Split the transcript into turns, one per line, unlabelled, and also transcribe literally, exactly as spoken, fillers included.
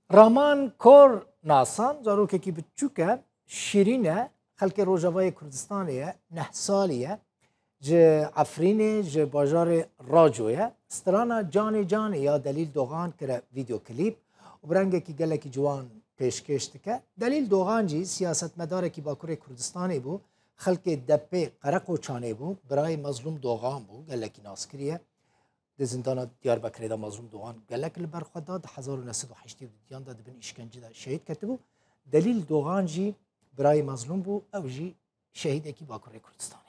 رامان کور ناسان زاروکێکی بچووکە شیرینە خەڵکی ڕۆژاوای کوردستانەیە نه ساڵیە ji Efrînê ji bajarê Racoyê strana Canê Canê ya Delîl Doğan kire vîdeoklîp û bi rengekî gelekî ciwan pêşkêş dike. Delîl Doğan jî siyasetmedarekî Bakurê Kurdistanê bû, xelkê depê Qereqoçanê bû, birayê Mezlûm Doğan bû, gelekî naskiriye. Di zindana Diyarbekirê de Mezlûm Doğan gelek li ber xwe da di hezar û neh sed û heştê diyan da dibin îşkencê de şehîd ketibû. Delîl Doğan jî birayê Mezlûm bû, ew jî şehîdekî Bakurê Kurdistanê.